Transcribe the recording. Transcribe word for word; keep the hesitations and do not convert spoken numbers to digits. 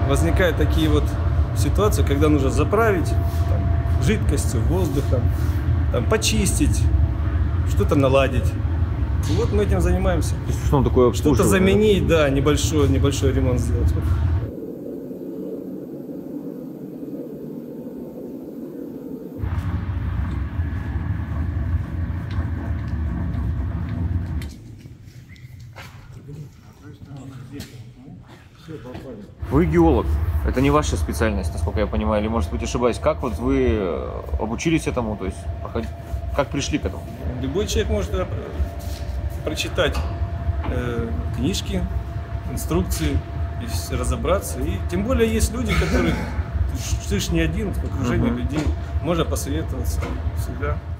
возникают такие вот ситуации, когда нужно заправить там, жидкостью, воздухом, там, почистить, что-то наладить. И вот мы этим занимаемся. То есть, что такое Что-то заменить, да, небольшой, небольшой ремонт сделать. Вы геолог. Это не ваша специальность, насколько я понимаю, или, может быть, ошибаюсь. Как вот вы обучились этому, то есть как пришли к этому? Любой человек может прочитать э, книжки, инструкции, и разобраться. И тем более есть люди, которые, ты ж не один, в окружении uh-huh. людей, можно посоветоваться всегда.